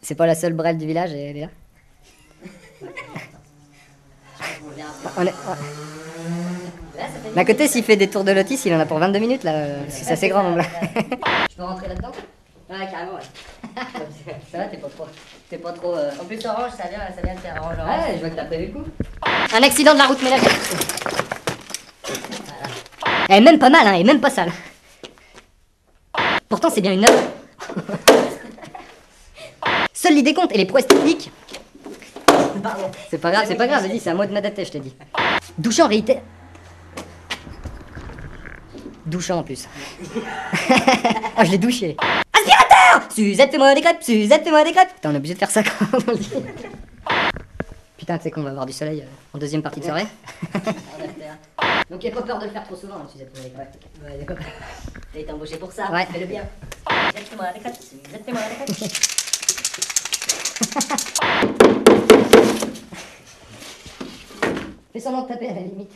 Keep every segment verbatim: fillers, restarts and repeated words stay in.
C'est pas la seule brêle du village, elle est là. On est... Mais à côté, s'il fait des tours de lotus, il en a pour vingt-deux minutes là, parce que c'est assez grand. Je peux rentrer là-dedans? Ouais, carrément, ouais. Ça va, t'es pas trop. T'es pas trop. Euh... En plus, orange, ça vient, ça vient de faire orange. orange. Ouais, je vois que t'as prévu le coup. Un accident de la route ménagère. Elle est même pas mal, hein, elle est même pas sale. Pourtant, c'est bien une œuvre. Seule l'idée compte et les prouesses techniques. C'est pas grave, c'est pas grave, vas-y, c'est à moi de m'adapter, je t'ai dit. Douchant en réalité. Douchant en plus. Oh, je l'ai douché. Aspirateur! Suzette, fais-moi des crêpes, Suzette, fais-moi des crêpes. Putain, on est obligé de faire ça quand on le dit. Putain, tu sais qu'on va avoir du soleil euh, en deuxième partie de soirée. Donc il n'y a pas peur de le faire trop souvent, hein, Suzette, fais-moi des crêpes. Ouais, d'accord. T'as été embauché pour ça, ouais. Fais-le bien. Suzette, fais-moi des crêpes, Suzette, fais-moi des crêpes. Fais semblant de taper à la limite.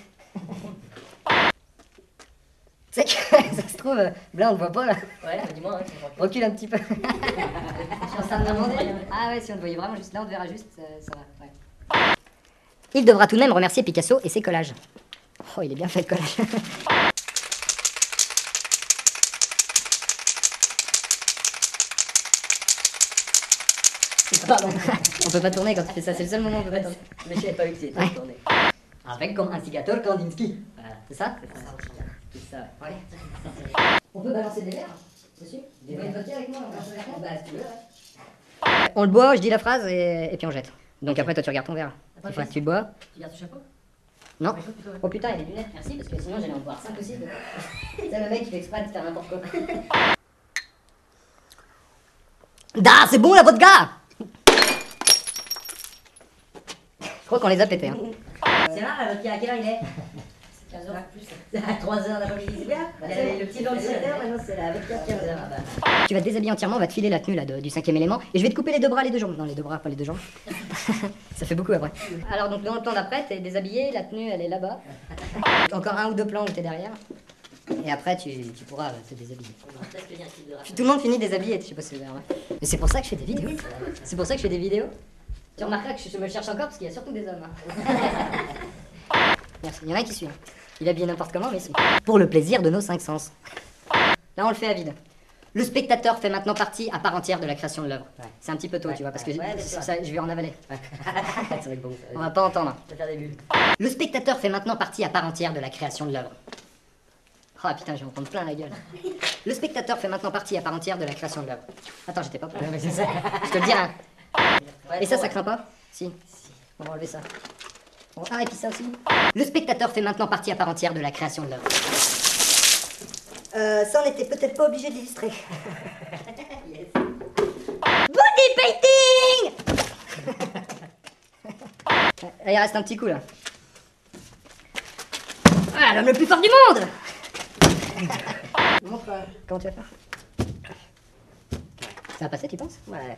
Tu sais que ça se trouve, euh, là on le voit pas là. Ouais, dis-moi, hein, recule un petit peu. Je suis en train de demander. Ah ouais, si on te voyait vraiment juste là, on te verra juste, ça, ça va. Ouais. Il devra tout de même remercier Picasso et ses collages. Oh, il est bien fait le collage. Pardon. On peut pas tourner quand tu fais ça, c'est le seul moment où on peut pas tourner. Mais je savais pas vu que c'était Ouais. tourné. Avec comme instigateur Kandinsky. Voilà. C'est ça? C'est ça, ouais. On peut balancer des verres dessus? Des verres. Avec moi, on balance des verres. Bah, si tu veux, ouais. On le boit, je dis la phrase et, et puis on jette. Donc après toi tu regardes ton verre. Après, Enfin, je- tu le bois? Tu gardes ton chapeau? Non. Ouais, plutôt, ouais. Oh putain, il a des lunettes, merci, parce que sinon j'allais en boire cinq ou six. C'est le mec qui fait exprès de faire n'importe quoi. Da, c'est bon la vodka! Je crois qu'on les a pétés. Hein. C'est rare, la vodka, à quelle heure il est? quinze heures plus. C'est à trois heures d'après-midi, c'est bien. Il y avait le petit dans le sept heures, maintenant c'est la vodka quinze heures. Ah bah. Tu vas te déshabiller entièrement, on va te filer la tenue là, de- du cinquième élément, et je vais te couper les deux bras, les deux jambes. Non, les deux bras, pas les deux jambes. Ça fait beaucoup après. Alors donc dans le plan d'après, t'es déshabillé, la tenue elle est là-bas. Encore un ou deux plans où t'es derrière. Et après tu, tu pourras te déshabiller. Puis tout le monde finit déshabillé, je sais pas si c'est vrai. Mais c'est pour ça que je fais des vidéos. C'est pour ça que je fais des vidéos. Tu remarqueras que je me cherche encore parce qu'il y a surtout des hommes. Hein. Merci. Il y en a un qui suit. Hein. Il est habillé n'importe comment, mais il suit. Pour le plaisir de nos cinq sens. Là, on le fait à vide. Le spectateur fait maintenant partie à part entière de la création de l'œuvre. Ouais. C'est un petit peu tôt, Ouais, tu vois, parce ouais, que ouais, je, c'est ça, je vais en avaler. Ouais. Ça va être bon. On va pas entendre. Ça va faire des bulles. Le spectateur fait maintenant partie à part entière de la création de l'œuvre. Oh putain, je vais en prendre plein la gueule. Le spectateur fait maintenant partie à part entière de la création de l'œuvre. Attends, j'étais pas prêt. Ouais, c'est ça. Je te le dirai. Ouais, Et ça, bon, ça craint pas? Si. On va enlever ça. Bon, ah, et puis ça aussi. Le spectateur fait maintenant partie à part entière de la création de l'œuvre. Euh, ça, on était peut-être pas obligé d'illustrer. Yes. Body painting. Il reste un petit coup là. Ah, l'homme le plus fort du monde. Montre, euh, comment tu vas faire? Ça va passer, tu penses? Ouais.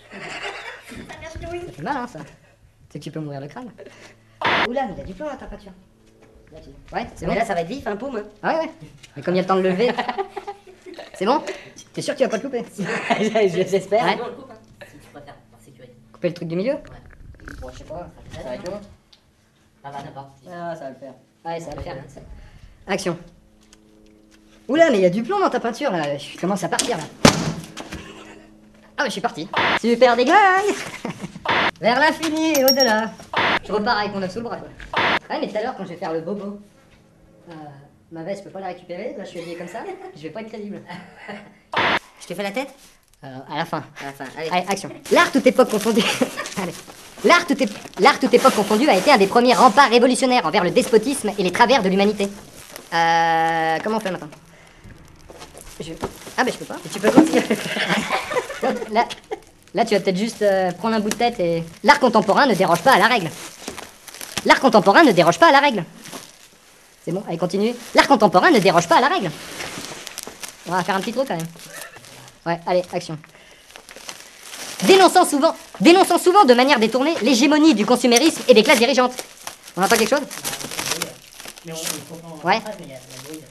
Ça fait mal, hein, ça. C'est que tu peux mourir le crâne. Oula, mais il y a du plomb à ta peinture. Là, tu... Ouais, c'est bon. Mais là, ça va être vif, un paume. Ah ouais, ouais. Mais comme il y a le temps de le lever. C'est bon? T'es sûr que tu vas pas le couper? J'espère. Ouais. Non, on le coupe, hein. Si tu préfères, par sécurité. Couper le truc du milieu? Ouais. Bon, je sais pas, ça Ça va être long. Ça va, n'importe. Ah, ça va le faire. Ouais, ça va le faire. Action. Oula, mais il y a du plomb dans ta peinture là. Je commence à partir là. Ah, bah, je suis parti. Super déglingue. Vers l'infini et au-delà. Je repars avec mon œuf sous le bras quoi. Ouais, mais tout à l'heure, quand je vais faire le bobo, euh, ma veste, je peux pas la récupérer. Là, je suis habillé comme ça. Je vais pas être crédible. Je te fais la tête? Euh, à la fin. À la fin, allez. Allez, action. L'art toute époque confondue. Allez. L'art toute, ép- l'art toute époque confondue a été un des premiers remparts révolutionnaires envers le despotisme et les travers de l'humanité. Euh, comment on fait maintenant? Je... Ah bah je peux pas. Et tu peux continuer. Là, là tu vas peut-être juste euh, prendre un bout de tête et... L'art contemporain ne déroge pas à la règle. L'art contemporain ne déroge pas à la règle. C'est bon, allez continue. L'art contemporain ne déroge pas à la règle. On va faire un petit trou quand même. Ouais, allez, action. Dénonçant souvent, dénonçant souvent de manière détournée l'hégémonie du consumérisme et des classes dirigeantes. On entend quelque chose? Mais on, on comprend. Ouais. Mais il y a la bruit.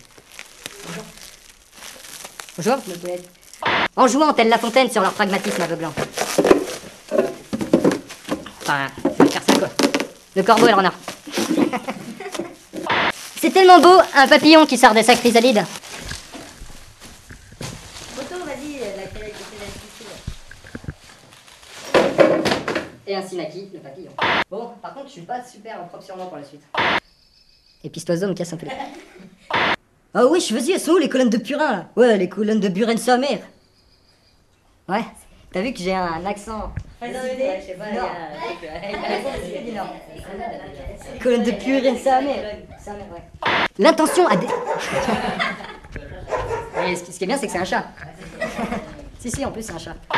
Bonjour. En jouant tel La Fontaine sur leur pragmatisme aveuglant. Enfin, faire ça quoi. Le corbeau et le renard. C'est tellement beau, un papillon qui sort de sa chrysalide. Photo, vas-y, laquelle est difficile. Et un sinaki, le papillon. Bon, par contre, je suis pas super propre sur moi pour la suite. Et puis cet oiseau me casse un peu les... Ah oui, je vas-y, elles sont où les colonnes de purin là? Ouais, les colonnes de Buren sa mère. Ouais, t'as vu que j'ai un accent. Pas dans le nez, je sais pas, il y a... Colonne de Buren sa mère. Sa mère, ouais. L'intention a des... Oui, ce qui ce qui est bien, c'est que c'est un chat. Si, si, en plus, c'est un chat.